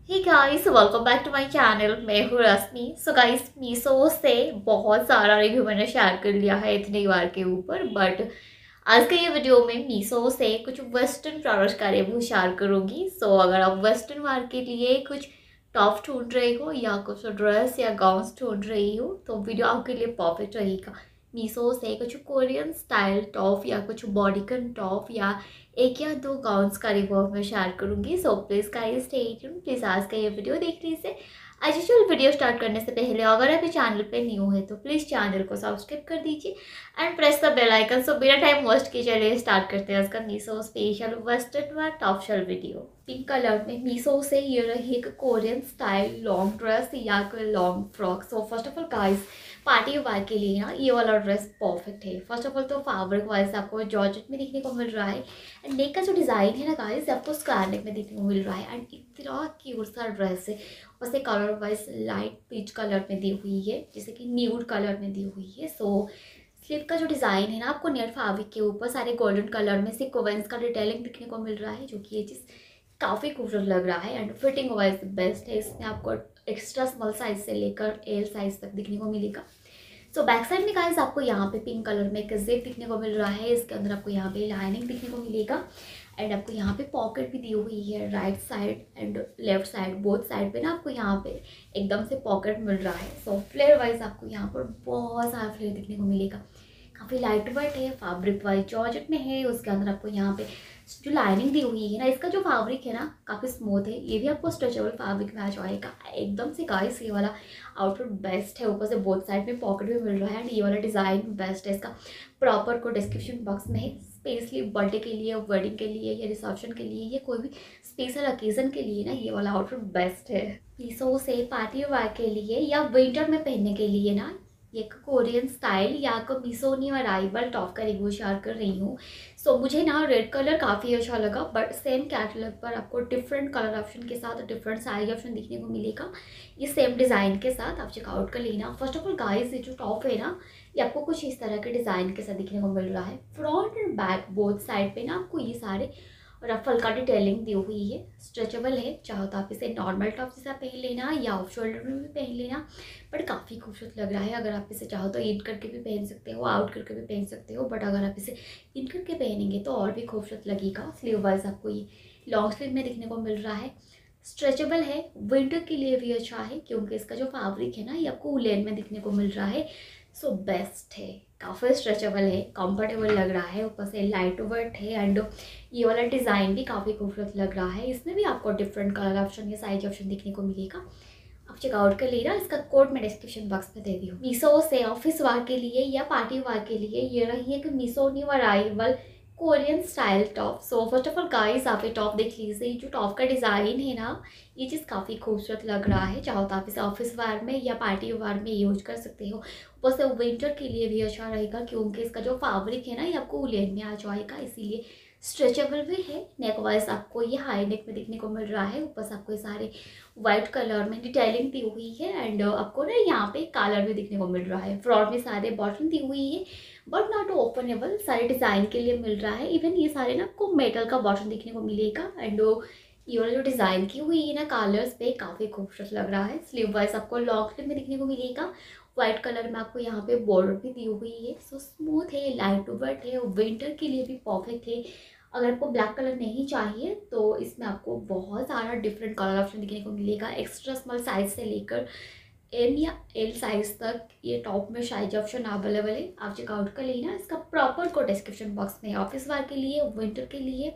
Hey guys, welcome back to my channel. मैं हूँ रश्मि। So guys, Meesho से बहुत सारा रिव्यू मैंने शेयर कर लिया है इतनी बार के ऊपर, बट आज के ये वीडियो में मीशो से कुछ वेस्टर्न प्रोडक्ट्स का रिव्यू शेयर करूंगी। सो अगर आप वेस्टर्न वेयर के लिए कुछ टॉप ढूंढ रहे हो या कुछ ड्रेस या गाउन्स ढूंढ रही हो तो वीडियो आपके लिए परफेक्ट रहेगा। मीशो से कुछ कोरियन स्टाइल टॉप या कुछ बॉडीकन टॉप या एक या दो गाउन्स का रिव्यू मैं शेयर करूंगी। So please guys stay tuned. Please आज का ये वीडियो देखने से एज यूजुअल वीडियो स्टार्ट करने से पहले अगर आप चैनल पे न्यू है तो प्लीज चैनल को सब्सक्राइब कर दीजिए and press the bell icon. So बिना टाइम वेस्ट किए चलिए स्टार्ट करते हैं इसका Meesho special western wear top sale video. Pink colour में मीशो से ये रही एक कोरियन स्टाइल लॉन्ग ड्रेस या कोई long frock. So first of all guys, party wear के लिए ना ये वाला ड्रेस परफेक्ट है। फर्स्ट ऑफ ऑल तो फैब्रिक वाइज आपको जॉर्जेट में देखने को मिल रहा है एंड नेक का जो डिज़ाइन है ना गाइस आपको स्क्वायर नेक में देखने को मिल रहा है एंड इतना क्यूट सा ड्रेस है। बस colour wise light peach colour में दी हुई है, जैसे कि न्यूड कलर में दी हुई है। सो स्लीव का जो डिज़ाइन है ना आपको नेट फैब्रिक के ऊपर सारे गोल्डन कलर में सिक्वेंस का डिटेलिंग दिखने को मिल रहा है, जो कि ये चीज़ काफ़ी खूबसूरत लग रहा है एंड फिटिंग वाइज बेस्ट है। इसमें आपको एक्स्ट्रा स्मॉल साइज से लेकर एल साइज तक दिखने को मिलेगा। सो बैक साइड में गाइस आपको यहाँ पे पिंक कलर में एक जिप दिखने को मिल रहा है। इसके अंदर आपको यहाँ पे लाइनिंग दिखने को मिलेगा एंड आपको यहाँ पे पॉकेट भी दी हुई है right side and left side, both side पे ना आपको यहाँ पे एकदम से पॉकेट मिल रहा है। सो फ्लेयर वाइज आपको यहाँ पर बहुत सारा फ्लेयर दिखने को मिलेगा। काफ़ी लाइट वेट है, फैब्रिक वाइज जॉर्जेट में है। उसके अंदर आपको यहाँ पे जो लाइनिंग दी हुई है ना, इसका जो फैब्रिक है ना काफ़ी स्मूथ है। ये भी आपको स्ट्रेचेबल फैब्रिक मैच आएगा एकदम से गाइस। ये वाला आउटफिट बेस्ट है, ऊपर से बोथ साइड में पॉकेट भी मिल रहा है एंड ये वाला डिज़ाइन बेस्ट है। इसका प्रॉपर को डिस्क्रिप्शन बॉक्स में है। स्पेशली बर्थडे के लिए, वेडिंग के लिए या रिसेप्शन के लिए या कोई भी स्पेशल ओकेजन के लिए ना ये वाला आउटफिट बेस्ट है। मीशो से पार्टी वेयर के लिए या विंटर में पहनने के लिए ना एक कोरियन स्टाइल या को मीशो न्यू अराइवल टॉप का रिव्यू शेयर कर रही हूँ। सो मुझे ना रेड कलर काफ़ी अच्छा लगा, बट सेम कैटलॉग पर आपको डिफरेंट कलर ऑप्शन के साथ डिफरेंट साइज ऑप्शन दिखने को मिलेगा। ये सेम डिज़ाइन के साथ आप चेकआउट कर लेना। फर्स्ट ऑफ ऑल गाइस, ये जो टॉप है ना ये आपको कुछ इस तरह के डिज़ाइन के साथ दिखने को मिल रहा है। Front and back both side पे ना आपको ये सारे रफल का डिटेलिंग दी हुई है। स्ट्रेचेबल है, चाहो तो आप इसे नॉर्मल टॉप जैसा पहन लेना या ऑफ शोल्डर में भी पहन लेना, बट काफ़ी खूबसूरत लग रहा है। अगर आप इसे चाहो तो इन करके भी पहन सकते हो, आउट करके भी पहन सकते हो, बट अगर आप इसे इन करके पहनेंगे तो और भी खूबसूरत लगेगा। स्लीव वाइज आपको ये लॉन्ग स्लीव में दिखने को मिल रहा है। स्ट्रेचेबल है, विंटर के लिए भी अच्छा है क्योंकि इसका जो फैब्रिक है ना ये आपको वुलन में दिखने को मिल रहा है। सो बेस्ट है, काफ़ी स्ट्रेचेबल है, कंफर्टेबल लग रहा है, ऊपर से लाइट वेट है एंड ये वाला डिज़ाइन भी काफ़ी खूबसूरत लग रहा है। इसमें भी आपको डिफरेंट कलर ऑप्शन या साइज ऑप्शन दिखने को मिलेगा। आप चेकआउट कर लेना, इसका कोड मैं डिस्क्रिप्शन बॉक्स में दे दी हूँ। मीशो से ऑफिस वेयर के लिए या पार्टी वेयर के लिए ये रही है कि Meesho new arrival Korean style top. So first of all guys आप ये टॉप देख लीजिए। जो टॉप का डिज़ाइन है ना ये चीज़ काफ़ी खूबसूरत लग रहा है। चाहो तो आप इसे ऑफिस वेयर में या पार्टी वेयर में यूज कर सकते हो। ऊपर से विंटर के लिए भी अच्छा रहेगा क्योंकि इसका जो फैब्रिक है ना ये आपको वुलन में आ जाएगा, इसीलिए स्ट्रेचेबल भी है। नेक वाइज आपको ये हाई नेक में देखने को मिल रहा है। ऊपर से आपको ये सारे वाइट कलर में डिटेलिंग दी हुई है एंड आपको ना यहाँ पे कलर भी दिखने को मिल रहा है। फ्रंट में सारे बॉटम दी हुई है बट नॉट ओपनेबल, सारे डिज़ाइन के लिए मिल रहा है। इवन ये सारे ना आपको मेटल का बॉटम दिखने को मिलेगा एंड ये वाला जो डिज़ाइन की हुई है ना कलर्स पे काफ़ी खूबसूरत लग रहा है। स्लीव वाइज आपको लॉन्ग स्लीव में दिखने को मिलेगा। वाइट कलर में आपको यहाँ पे बॉर्डर भी दी हुई है। सो स्मूथ है, लाइट वेट है, विंटर के लिए भी परफेक्ट है। अगर आपको ब्लैक कलर नहीं चाहिए तो इसमें आपको बहुत सारा डिफरेंट कलर ऑप्शन दिखने को मिलेगा। एक्स्ट्रा स्मॉल साइज से लेकर एम या एल साइज तक ये टॉप में साइज ऑप्शन अवेलेबल है। आप चेकआउट कर लेना। इसका प्रॉपर को डिस्क्रिप्शन बॉक्स में ऑफिस वेयर के लिए, विंटर के लिए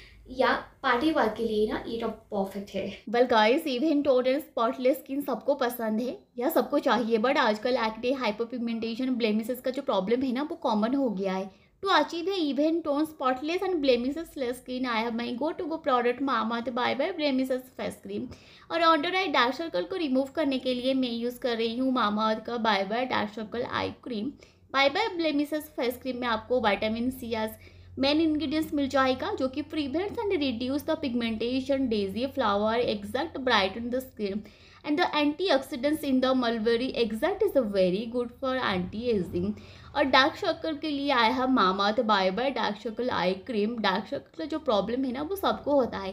या पार्टी वेयर के लिए ना ये टॉप परफेक्ट है। Well guys, even tone and spotless skin सबको पसंद है या सबको चाहिए, बट आजकल एक्ने, हाइपर पिगमेंटेशन, ब्लेमिसेस का जो प्रॉब्लम है ना वो कॉमन हो गया है। To achieve a even tone, spotless and blemishes-less skin, I have my go-to product Mamaearth Bye Bye Blemishes face cream. और अंडर आई डार्क सर्कल को रिमूव करने के लिए मैं यूज़ कर रही हूँ मामाअर्थ का bye bye dark circle eye cream. Bye bye blemishes face cream में आपको vitamin C as main ingredients मिल जाएगा जो कि prevents and reduce the pigmentation, daisy flower, extract brighten the skin and the antioxidants in the mulberry extract is very good for anti-aging। और dark circle के लिए आया है Mamaearth bye bye dark circle eye cream. Dark circle का जो problem है ना वो सबको होता है,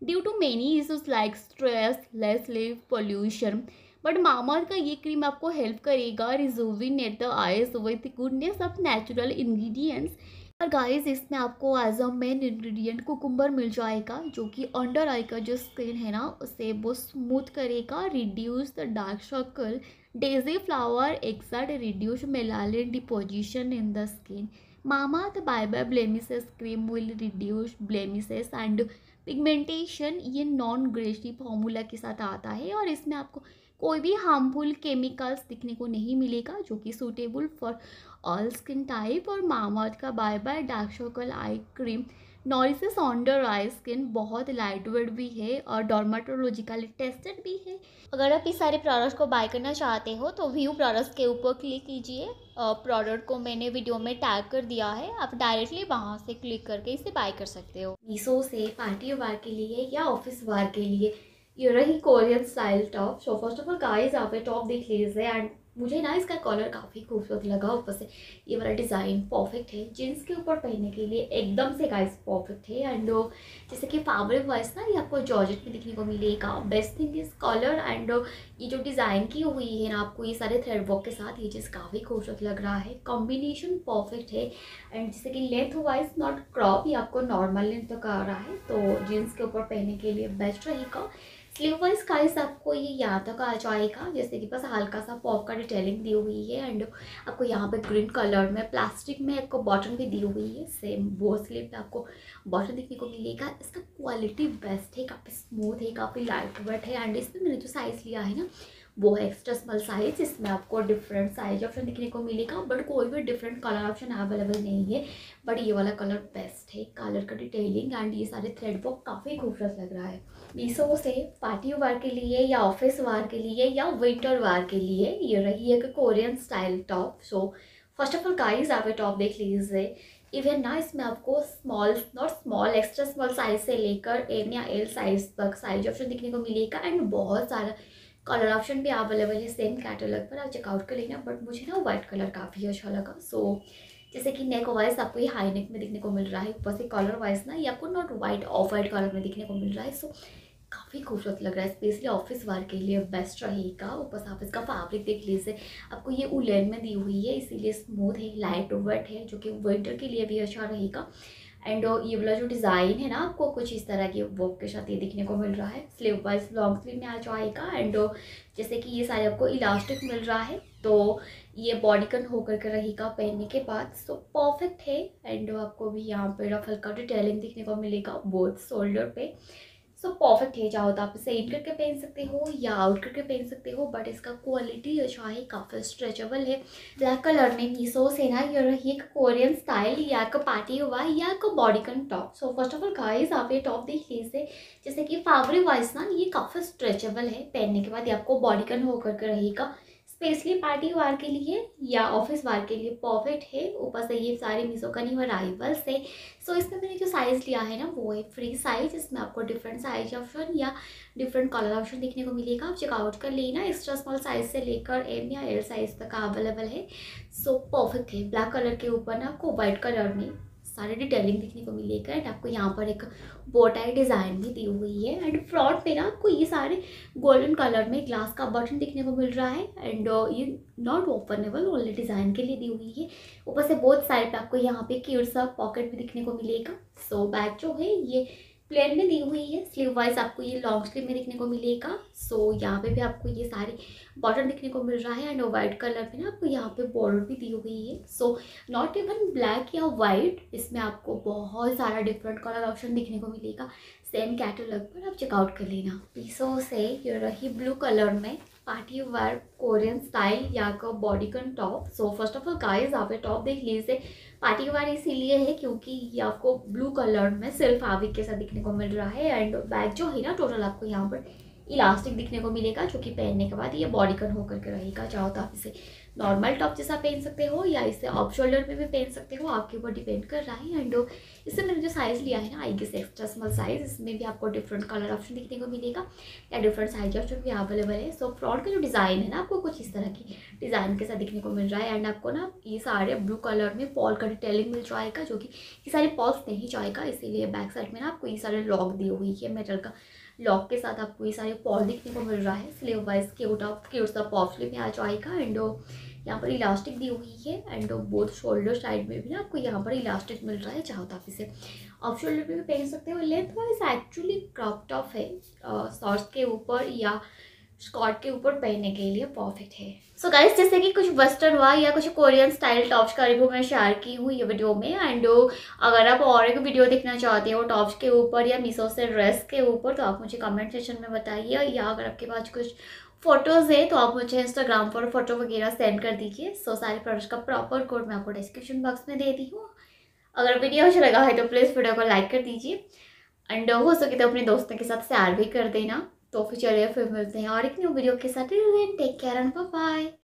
due to many issues like stress, less sleep, pollution. But Mamaearth का ये क्रीम आपको हेल्प करेगा rejuvenate the eyes with goodness of natural ingredients. और गाइस इसमें आपको as a main ingredient cucumber मिल जाएगा, जो कि अंडर आई का जो स्किन है ना उसे वो स्मूथ करेगा, reduce the dark circle. Daisy flower extract reduce melanin deposition in the skin. Mamaearth bye bye blemishes cream will reduce blemishes and pigmentation. ये नॉन ग्रेसी फॉर्मूला के साथ आता है और इसमें आपको कोई भी हार्मफुल केमिकल्स दिखने को नहीं मिलेगा, जो कि suitable for all skin type. और मामाअर्थ का bye bye dark circle eye cream nourishes under eye skin, बहुत लाइट वेट भी है और डर्माटोलॉजिकली टेस्टेड भी है। अगर आप इस सारे प्रोडक्ट्स को बाय करना चाहते हो तो व्यू प्रोडक्ट्स के ऊपर क्लिक कीजिए। प्रोडक्ट को मैंने वीडियो में टैग कर दिया है, आप डायरेक्टली वहाँ से क्लिक करके इसे बाय कर सकते हो। मीशो से पार्टी वेयर के लिए या ऑफिस वेयर के लिए ये रही Korean style top. So first of all guys आप ये टॉप देख लीजिए एंड मुझे ना इसका कलर काफ़ी खूबसूरत लगा। ऊपर से ये वाला डिज़ाइन परफेक्ट है, जीन्स के ऊपर पहनने के लिए एकदम से गाइस परफेक्ट है। एंड जैसे कि फैब्रिक वाइज ना ये आपको जॉर्जेट में दिखने को मिलेगा। Best thing is colour and ये जो डिज़ाइन की हुई है ना आपको ये सारे थ्रेड वर्क के साथ, ये चीज़ काफ़ी खूबसूरत लग रहा है। कॉम्बिनेशन परफेक्ट है एंड जैसे कि लेंथ वाइज नॉट क्रॉप, ये आपको नॉर्मल लेंथ तक आ रहा है, तो जीन्स के ऊपर पहनने के लिए बेस्ट रहेगा। स्लीव वाइज गाइस आपको ये यहाँ तक आ जाएगा, जैसे कि बस हल्का सा पॉप का डिटेलिंग दी हुई है एंड आपको यहाँ पे ग्रीन कलर में प्लास्टिक में आपको बॉटम भी दी हुई है। सेम वो स्लीव पे आपको बॉटम देखने को मिलेगा। इसका क्वालिटी बेस्ट है, काफ़ी स्मूथ है, काफ़ी लाइट वेट है एंड इसमें मैंने जो साइज़ लिया है ना वो है एक्स्ट्रा स्मॉल साइज। इसमें आपको डिफरेंट साइज ऑप्शन दिखने को मिलेगा बट कोई भी डिफरेंट कलर ऑप्शन अवेलेबल नहीं है। बट ये वाला कलर बेस्ट है, कलर का डिटेलिंग एंड ये सारे थ्रेड वर्क काफ़ी खूबसूरत लग रहा है। मीशो से पार्टी वेयर के लिए या ऑफिस वेयर के लिए या विंटर वेयर के लिए ये रही एक Korean style top. So first of all guys आप ये टॉप देख लीजिए। इवन ना इसमें आपको small not small extra small size से लेकर एम या एल साइज तक साइज ऑप्शन दिखने को मिलेगा एंड बहुत सारा कलर ऑप्शन भी अवेलेबल है सेम कैटलॉग पर, आप चेकआउट कर लेना। बट मुझे ना वाइट कलर काफ़ी अच्छा लगा। सो जैसे कि नेक वाइज आपको ये हाई नेक में दिखने को मिल रहा है, ऊपर से कलर वाइज ना ये आपको not white off white colour में दिखने को मिल रहा है। सो काफ़ी खूबसूरत लग रहा है, स्पेशली ऑफिस वेयर के लिए बेस्ट रहेगा। ऊपर से आप इसका फैब्रिक देख लीजिए, आपको ये उलेन में दी हुई है इसीलिए स्मूथ है, लाइट वेट है, जो कि विंटर के लिए भी अच्छा रहेगा। एंड ये वाला जो डिज़ाइन है ना आपको कुछ इस तरह के वर्क के साथ ये दिखने को मिल रहा है। स्लीव वाइज लॉन्ग स्लीव में आ जाएगा एंड जैसे कि ये सारे आपको इलास्टिक मिल रहा है, तो ये बॉडीकन होकर के रहेगा पहनने के बाद। सो परफेक्ट है एंड आपको भी यहाँ पे रफल का डिटेलिंग दिखने को मिलेगा बोथ शोल्डर पे। सो परफेक्ट है, चाहो तो आप इसे इन करके पहन सकते हो या आउट करके पहन सकते हो, बट इसका क्वालिटी अच्छा है, काफ़ी स्ट्रेचेबल है। ब्लैक कलर में मीशो से ना ये रही एक कोरियन स्टाइल या एक पार्टी हुआ या एक bodycon top. So first of all guys आप ये टॉप देख लीजिए, जैसे कि फैब्रिक वाइज ना ये काफ़ी स्ट्रेचेबल है, पहनने के बाद ये आपको बॉडीकन होकर के रहेगा, स्पेशली पार्टी वेयर के लिए या ऑफिस वेयर के लिए परफेक्ट है। ऊपर से ये सारे मीशो का न्यू अराइवल्स है। सो इसमें मैंने जो साइज़ लिया है ना वो है फ्री साइज। इसमें आपको डिफरेंट साइज ऑप्शन या डिफरेंट कलर ऑप्शन देखने को मिलेगा, आप चेकआउट कर लेना। एक्स्ट्रा स्मॉल साइज से लेकर एम या एल साइज तक अवेलेबल है। सो परफेक्ट है। ब्लैक कलर के ऊपर ना आपको वाइट कलर में सारे डिटेलिंग देखने को मिलेगा एंड आपको यहाँ पर एक बोटाई डिज़ाइन भी दी हुई है एंड फ्रंट पे ना आपको ये सारे गोल्डन कलर में ग्लास का बटन देखने को मिल रहा है एंड ये नॉट ओपनेबल, ओनली डिज़ाइन के लिए दी हुई है। ऊपर से बोथ साइड पे आपको यहाँ पे क्यूट सा पॉकेट भी दिखने को मिलेगा। सो बैक जो है ये प्लेन में दी हुई है, स्लीव वाइज आपको ये लॉन्ग स्लीव में दिखने को मिलेगा। सो यहाँ पे भी आपको ये सारे बटन दिखने को मिल रहा है एंड वाइट कलर में ना आपको यहाँ पे बॉर्डर भी दी हुई है। सो नॉट इवन ब्लैक या वाइट, इसमें आपको बहुत सारा डिफरेंट कलर ऑप्शन दिखने को मिलेगा सेम कैटलॉग पर, आप चेकआउट कर लेना। मीशो से ये रही ब्लू कलर में पार्टी वेयर कोरियन स्टाइल या का bodycon top. So first of all guys आप ये टॉप देख लीजिए, पार्टी वेयर इसीलिए है क्योंकि ये आपको ब्लू कलर में सिल्क फैब्रिक के साथ दिखने को मिल रहा है एंड बैक जो है ना टोटल आपको यहाँ पर इलास्टिक दिखने को मिलेगा, जो कि पहनने के बाद ये बॉडीकन होकर के रहेगा। चाहो तो आप इसे नॉर्मल टॉप जैसा पहन सकते हो या इसे ऑफ शोल्डर में भी पहन सकते हो, आपके ऊपर डिपेंड कर रहा है। एंड इससे मैंने जो साइज़ लिया है ना, I guess extra small size, इसमें भी आपको डिफरेंट कलर ऑप्शन देखने को मिलेगा या डिफरेंट साइज ऑप्शन भी अवेलेबल है। सो फ्रंट का जो डिज़ाइन है ना, आपको कुछ इस तरह की डिज़ाइन के साथ दिखने को मिल रहा है। एंड आपको ना ये सारे ब्लू कलर में पॉल का डिटेलिंग मिल जाएगा, जो कि ये सारे पॉल्स नहीं जाएगा, इसीलिए बैक साइड में ना आपको ये सारे लॉक दी हुई है, मेटल का लॉक के साथ आपको ये सारे पॉल दिखने को मिल रहा है। स्लीव वाइज क्यूट सा पॉफ स्लीव में आ जाएगा। एंड यहाँ पर इलास्टिक दी हुई है एंड बोथ शोल्डर साइड में भी ना आपको यहाँ पर इलास्टिक मिल रहा है। चाहो तो आप इसे ऑफ शोल्डर पे भी पहन सकते हो। Length wise actually crop top है, शॉर्ट्स के ऊपर या स्कर्ट के ऊपर पहनने के लिए परफेक्ट है। सो गाइस, जैसे कि कुछ वेस्टर्न हुआ या कुछ कोरियन स्टाइल टॉप्स का रिव्यू मैं शेयर की हूँ ये वीडियो में। एंड अगर आप और एक वीडियो देखना चाहते हो टॉप्स के ऊपर या मीशो से ड्रेस के ऊपर, तो आप मुझे कमेंट सेक्शन में बताइए, या अगर आपके पास कुछ फोटोज़ है तो आप मुझे इंस्टाग्राम पर फोटो वगैरह सेंड कर दीजिए। सो सारे प्रोडक्ट्स का प्रॉपर कोड मैं आपको डिस्क्रिप्शन बॉक्स में दे दी हूँ। अगर वीडियो अच्छा लगा है तो प्लीज़ वीडियो को लाइक कर दीजिए एंड हो सके तो अपने दोस्तों के साथ शेयर भी कर देना। तो फिर चलिए फिर मिलते हैं और एक न्यू वीडियो के साथ। Take care and bye bye.